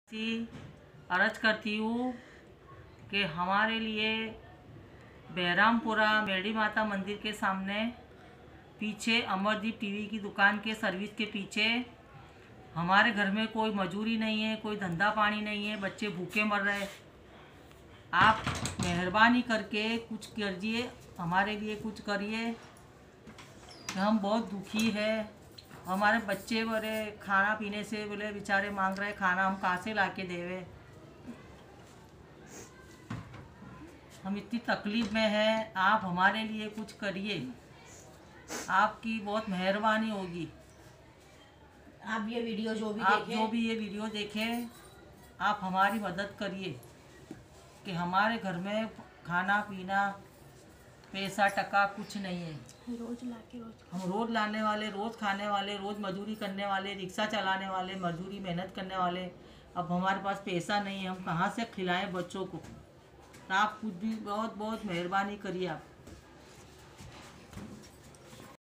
सी अर्ज करती हूँ कि हमारे लिए बहरामपुरा मेरी माता मंदिर के सामने पीछे अमरदीप टीवी की दुकान के सर्विस के पीछे हमारे घर में कोई मजूरी नहीं है, कोई धंधा पानी नहीं है, बच्चे भूखे मर रहे। आप मेहरबानी करके कुछ करिए, हमारे लिए कुछ करिए। हम बहुत दुखी है, हमारे बच्चे बोले खाना पीने से बोले बेचारे मांग रहे, खाना हम कहाँ से ला के देवे। हम इतनी तकलीफ़ में हैं, आप हमारे लिए कुछ करिए, आपकी बहुत मेहरबानी होगी। आप ये वीडियो जो भी ये वीडियो देखें, आप हमारी मदद करिए कि हमारे घर में खाना पीना पैसा टका कुछ नहीं है। हम रोज़ लाने वाले, रोज़ खाने वाले, रोज़ मजदूरी करने वाले, रिक्शा चलाने वाले, मजदूरी मेहनत करने वाले। अब हमारे पास पैसा नहीं है, हम कहाँ से खिलाएं बच्चों को। आप खुद भी बहुत बहुत मेहरबानी करिए आप।